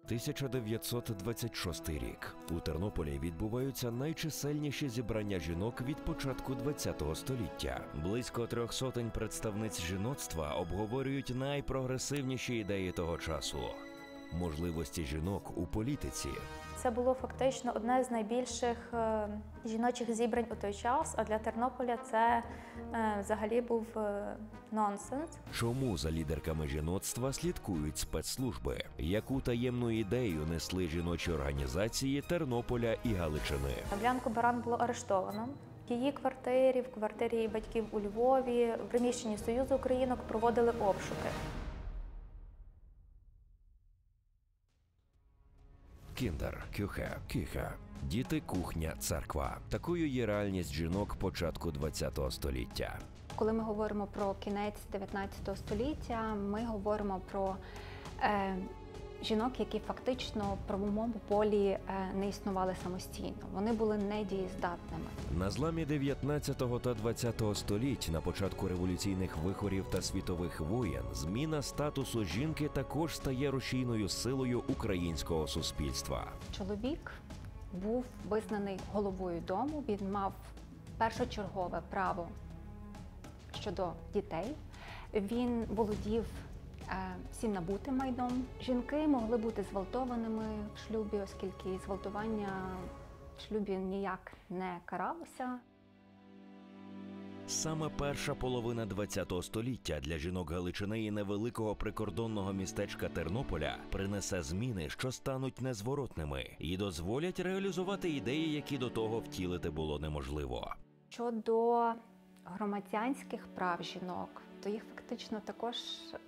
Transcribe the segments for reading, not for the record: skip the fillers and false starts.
1926 рік. У Тернополі відбуваються найчисельніші зібрання жінок від початку ХХ століття. Близько 300 представниць жіноцтва обговорюють найпрогресивніші ідеї того часу. Можливості жінок у політиці. Це було фактично одне з найбільших жіночих зібрань у той час, а для Тернополя це взагалі був нонсенс. Чому за лідерками жіноцтва слідкують спецслужби? Яку таємну ідею несли жіночі організації Тернополя і Галичини? Аглянку Баран було арештовано. В її квартирі, в квартирі її батьків у Львові, в приміщенні Союзу Українок проводили обшуки. Кіндер, кюхе, кіхе. Діти, кухня, церква. Такою є реальність жінок початку ХХ століття. Коли ми говоримо про кінець 19 століття, ми говоримо про жінок, які фактично в правовому полі не існували самостійно. Вони були недієздатними. На зламі 19 та 20 століть, на початку революційних вихорів та світових воєн, зміна статусу жінки також стає рушійною силою українського суспільства. Чоловік був визнаний головою дому, він мав першочергове право щодо дітей, він володів всім набутим майном. Жінки могли бути зґвалтованими в шлюбі, оскільки зґвалтування в шлюбі ніяк не каралося. Саме перша половина ХХ століття для жінок Галичини і невеликого прикордонного містечка Тернополя принесе зміни, що стануть незворотними і дозволять реалізувати ідеї, які до того втілити було неможливо. Щодо громадянських прав жінок, то їх фактично також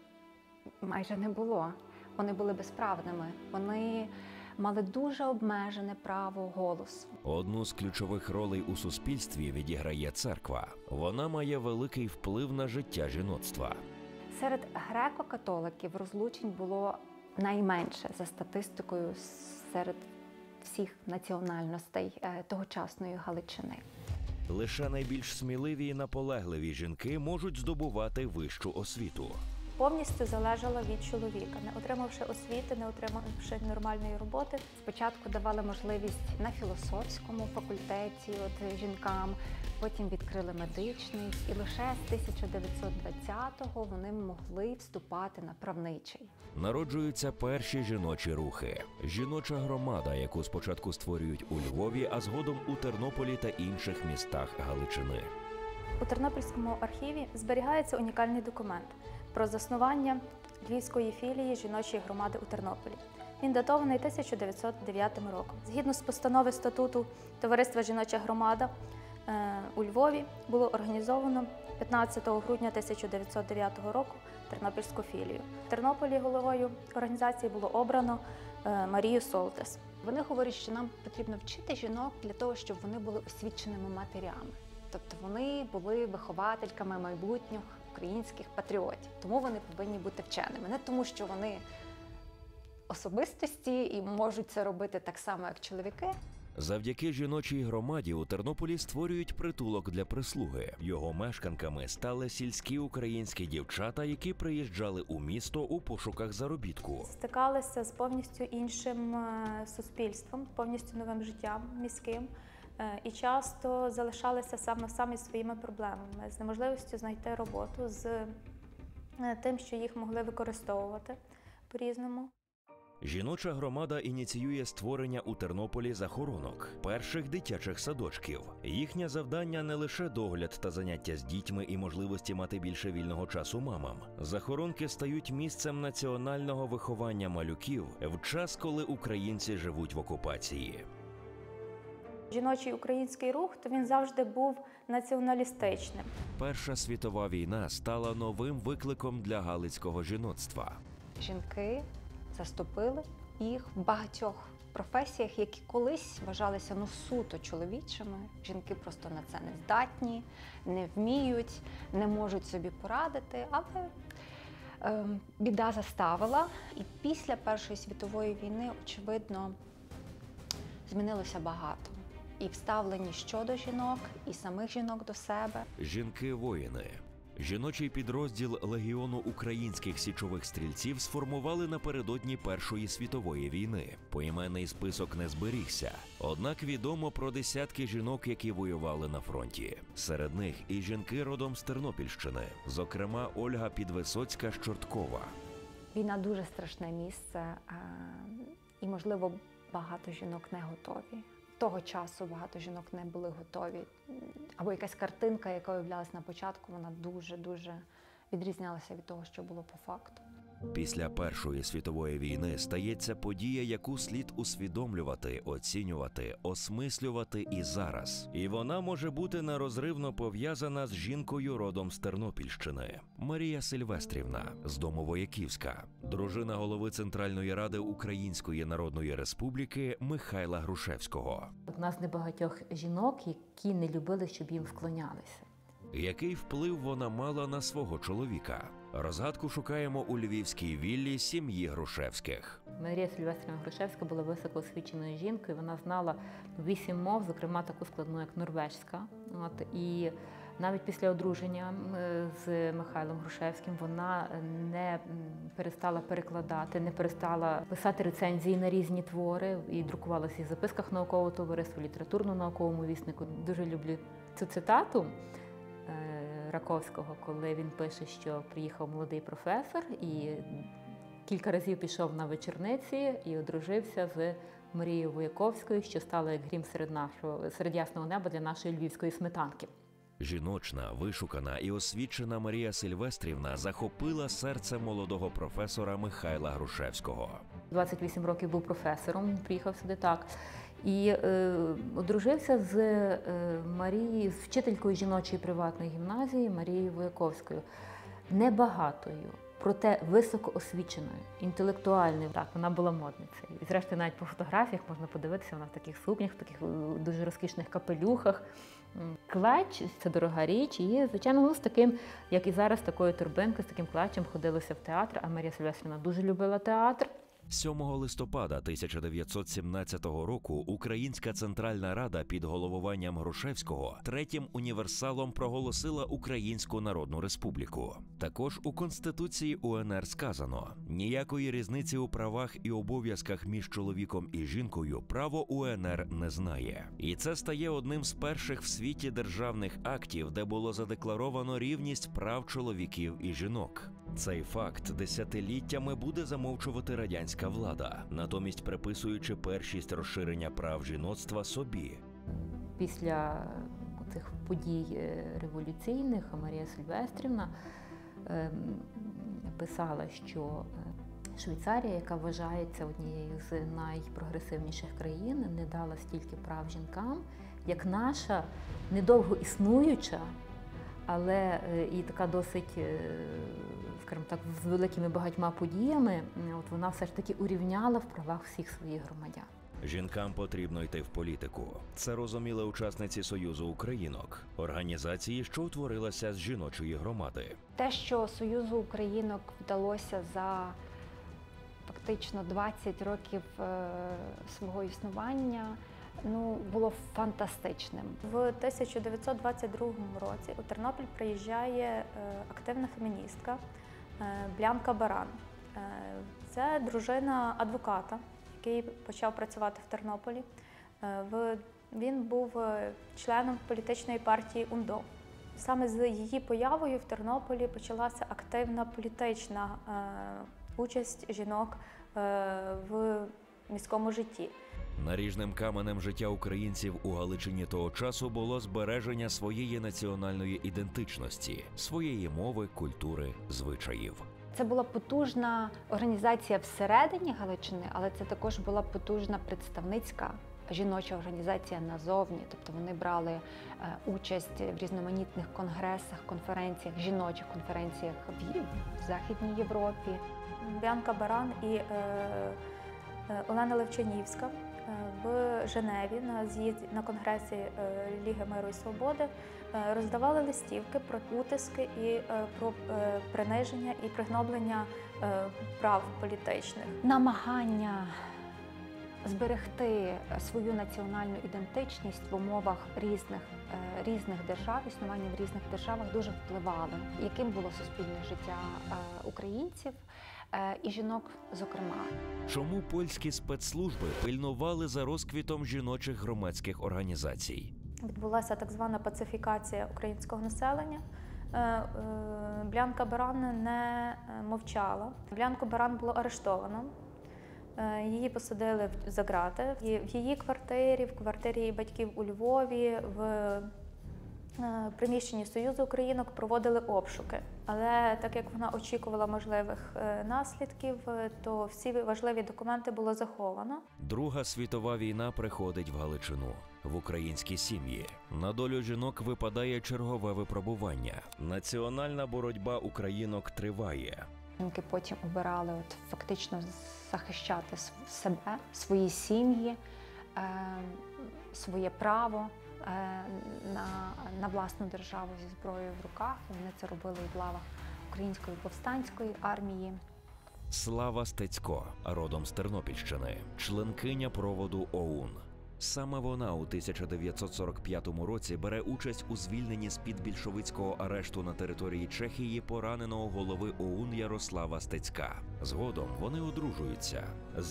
майже не було. Вони були безправними. Вони мали дуже обмежене право голосу. Одну з ключових ролей у суспільстві відіграє церква. Вона має великий вплив на життя жіноцтва. Серед греко-католиків розлучень було найменше за статистикою серед всіх національностей тогочасної Галичини. Лише найбільш сміливі і наполегливі жінки можуть здобувати вищу освіту. Повністю залежала від чоловіка, не отримавши освіти, не отримавши нормальної роботи. Спочатку давали можливість на філософському факультеті жінкам, потім відкрили медичний, і лише з 1920-го вони могли вступати на правничий. Народжуються перші жіночі рухи. Жіноча громада, яку спочатку створюють у Львові, а згодом у Тернополі та інших містах Галичини. У Тернопільському архіві зберігається унікальний документ про заснування Львівської філії жіночої громади у Тернополі. Він датований 1909 роком. Згідно з постанови статуту Товариства «Жіноча громада» у Львові було організовано 15 грудня 1909 року Тернопільську філію. В Тернополі головою організації було обрано Марію Солтес. Вони говорять, що нам потрібно вчити жінок для того, щоб вони були освіченими матерями. Тобто вони були виховательками майбутніх українських патріотів. Тому вони повинні бути вченими. Не тому, що вони особистості і можуть це робити так само, як чоловіки. Завдяки жіночій громаді у Тернополі створюють притулок для прислуги. Його мешканками стали сільські українські дівчата, які приїжджали у місто у пошуках заробітку. Стикалися з повністю іншим суспільством, повністю новим життям міським. І часто залишалися самі своїми проблемами, з неможливістю знайти роботу, з тим, що їх могли використовувати по-різному. Жіноча громада ініціює створення у Тернополі захоронок, перших дитячих садочків. Їхнє завдання не лише догляд та заняття з дітьми і можливості мати більше вільного часу мамам. Захоронки стають місцем національного виховання малюків в час, коли українці живуть в окупації. Жіночий український рух, то він завжди був націоналістичним. Перша світова війна стала новим викликом для галицького жіноцтва. Жінки заступили їх в багатьох професіях, які колись вважалися суто чоловічими. Жінки просто на це не здатні, не вміють, не можуть собі порадити, але біда заставила. І після Першої світової війни, очевидно, змінилося багато. І в ставленні щодо жінок, і самих жінок до себе. Жінки-воїни. Жіночий підрозділ Легіону українських січових стрільців сформували напередодні Першої світової війни. Поіменний список не зберігся. Однак відомо про десятки жінок, які воювали на фронті. Серед них і жінки родом з Тернопільщини, зокрема Ольга Підвисоцька з Чорткова. Війна дуже страшне місце, і, можливо, багато жінок не готові. Того часу багато жінок не були готові. Або якась картинка, яка уявлялась на початку, вона дуже-дуже відрізнялася від того, що було по факту. Після Першої світової війни стається подія, яку слід усвідомлювати, оцінювати, осмислювати і зараз. І вона може бути нерозривно пов'язана з жінкою родом з Тернопільщини. Марія Сильвестрівна з дому Вояківська, дружина голови Центральної ради Української Народної Республіки Михайла Грушевського. У нас небагатьох жінок, які не любили, щоб їм вклонялися. Який вплив вона мала на свого чоловіка? Розгадку шукаємо у львівській віллі сім'ї Грушевських. Марія Сильвестрівна Грушевська була високоосвіченою жінкою, вона знала 8 мов, зокрема таку складну, як норвежська. І навіть після одруження з Михайлом Грушевським вона не перестала перекладати, не перестала писати рецензії на різні твори і друкувалася в записках наукового товариства, літературно-науковому віснику. Дуже люблю цю цитату Раковського, коли він пише, що приїхав молодий професор і кілька разів пішов на вечорниці і одружився з Марією Вояковською, що стала як грім серед ясного неба для нашої львівської сметанки. Жіночна, вишукана і освічена Марія Сильвестрівна захопила серце молодого професора Михайла Грушевського. 28 років був професором, він приїхав сюди так. І одружився з Марією, з вчителькою жіночої приватної гімназії Марією Вояковською. Небагатою, проте високоосвіченою, інтелектуальною. Так, вона була модницею. І зрештою навіть по фотографіях можна подивитися, вона в таких сукнях, в таких дуже розкішних капелюхах. Клач – це дорога річ, і, звичайно, з таким, як і зараз, такою торбинкою, з таким клачем ходилося в театр, а Марія Сильвестрівна дуже любила театр. 7 листопада 1917 року Українська Центральна Рада під головуванням Грушевського третім універсалом проголосила Українську Народну Республіку. Також у Конституції УНР сказано: ніякої різниці у правах і обов'язках між чоловіком і жінкою право УНР не знає. І це стає одним з перших в світі державних актів, де було задекларовано рівність прав чоловіків і жінок. Цей факт десятиліттями буде замовчувати радянська влада, натомість приписуючи першість розширення прав жіноцтва собі. Після цих подій революційних Марія Сильвестрівна писала, що Швейцарія, яка вважається однією з найпрогресивніших країн, не дала стільки прав жінкам, як наша недовго існуюча, але і така досить, скажімо так, з великими багатьма подіями, от вона все ж таки урівняла в правах всіх своїх громадян. Жінкам потрібно йти в політику. Це розуміли учасниці Союзу Українок, організації, що утворилася з жіночої громади. Те, що Союзу Українок вдалося за фактично 20 років свого існування, було фантастичним. В 1922 році у Тернопіль приїжджає активна феміністка Блянка Баран. Це дружина адвоката, який почав працювати в Тернополі. Він був членом політичної партії УНДО. Саме з її появою в Тернополі почалася активна політична участь жінок в міському житті. Наріжним каменем життя українців у Галичині того часу було збереження своєї національної ідентичності, своєї мови, культури, звичаїв. Це була потужна організація всередині Галичини, але це також була потужна представницька жіноча організація назовні. Тобто вони брали участь в різноманітних конгресах, конференціях, жіночих конференціях в Західній Європі. Блянка Баран і Олена Левчанівська в Женеві на конгресі Ліги миру і свободи роздавали листівки про утиски і про приниження і пригноблення прав політичних. Намагання зберегти свою національну ідентичність в умовах різних держав, існування в різних державах дуже впливали, яким було суспільне життя українців і жінок зокрема. Чому польські спецслужби пильнували за розквітом жіночих громадських організацій? Відбулася так звана пацифікація українського населення. Блянка Баран не мовчала. Блянку Баран було арештовано. Її посадили за ґрати. В її квартирі, в квартирі її батьків у Львові, в приміщенні Союзу українок проводили обшуки. Але так як вона очікувала можливих наслідків, то всі важливі документи було заховано. Друга світова війна приходить в Галичину, в українські сім'ї. На долю жінок випадає чергове випробування. Національна боротьба українок триває. Жінки потім обирали фактично захищати себе, свої сім'ї, своє право на власну державу зі зброєю в руках. Вони це робили і в лавах Української повстанської армії. Слава Стецько, родом з Тернопільщини, членкиня проводу ОУН. Саме вона у 1945 році бере участь у звільненні з-під більшовицького арешту на території Чехії пораненого голови ОУН Ярослава Стецька. Згодом вони одружуються. З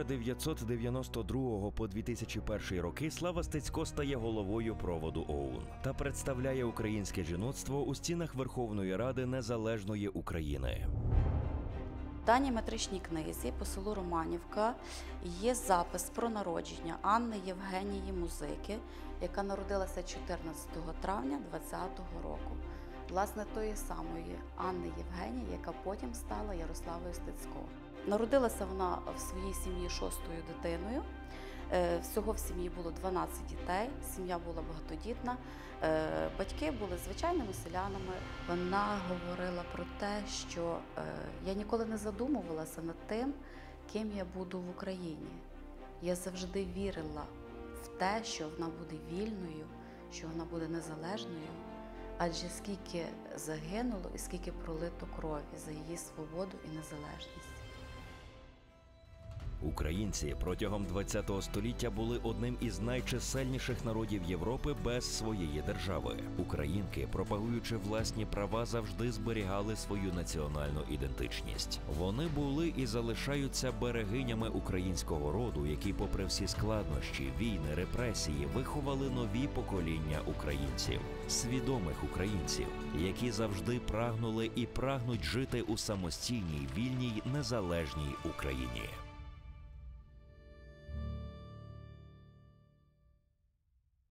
1992 по 2001 роки Слава Стецько стає головою проводу ОУН та представляє українське жіноцтво у стінах Верховної Ради Незалежної України. В даній метричній книзі по селу Романівка є запис про народження Анни Євгенії Музики, яка народилася 14 травня 2020 року. Власне, тої самої Анни Євгенії, яка потім стала Ярославою Стецько. Народилася вона в своїй сім'ї 6-ю дитиною. Всього в сім'ї було 12 дітей, сім'я була багатодітна, батьки були звичайними селянами. Вона говорила про те, що я ніколи не задумувалася над тим, ким я буду в Україні. Я завжди вірила в те, що вона буде вільною, що вона буде незалежною, адже скільки загинуло і скільки пролито крові за її свободу і незалежність. Українці протягом ХХ століття були одним із найчисельніших народів Європи без своєї держави. Українки, пропагуючи власні права, завжди зберігали свою національну ідентичність. Вони були і залишаються берегинями українського роду, які, попри всі складнощі, війни, репресії, виховали нові покоління українців, свідомих українців, які завжди прагнули і прагнуть жити у самостійній, вільній, незалежній Україні.